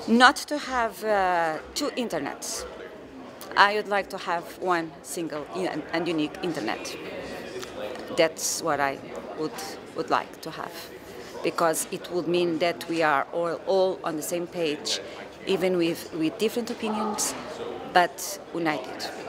Not to have two internets. I would like to have one single and unique internet. That's what I would like to have, because it would mean that we are all on the same page, even with different opinions, but united.